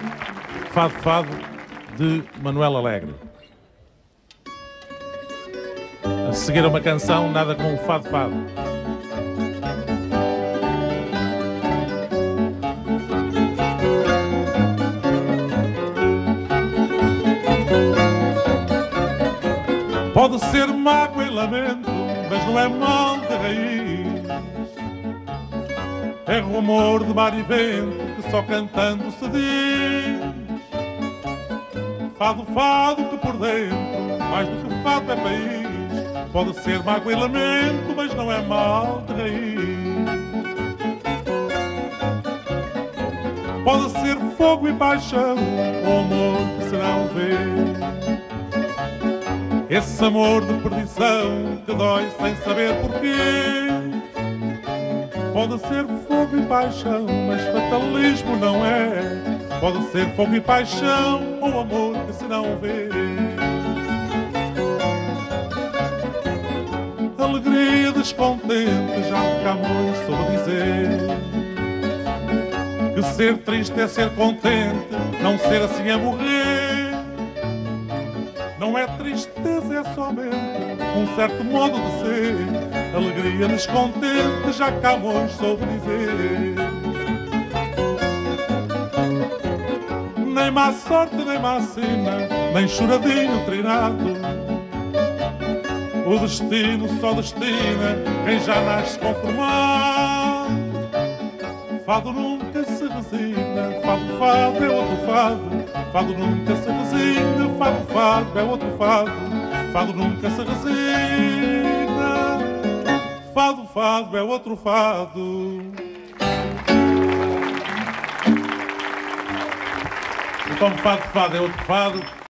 Fado Fado, de Manuel Alegre. A seguir uma canção, nada com o Fado Fado. Pode ser mágoa e lamento, mas não é mal de raiz. É rumor de mar e vento que só cantando se diz. Fado, fado que por dentro, mais do que fado é país. Pode ser mágoa e lamento, mas não é mal de raiz. Pode ser fogo e paixão, o amor que se não vê. Esse amor de perdição que dói sem saber porquê. Pode ser fogo e paixão, mas fatalismo não é. Pode ser fogo e paixão ou amor que se não vê. Alegria descontente, já o Camões soube dizer. Que ser triste é ser contente, não ser assim é morrer. Não é tristeza, é somente um certo modo de ser. Alegria descontente, já Camões soube dizer. Nem má sorte, nem má sina, nem choradinho trinado. O destino só destina quem já nasce conformado. Fado nunca se resigna, fado, fado é outro fado. Fado nunca se resigna, fado, fado é outro fado. Fado nunca se resigna, fado, fado é outro fado. Então fado, fado é outro fado.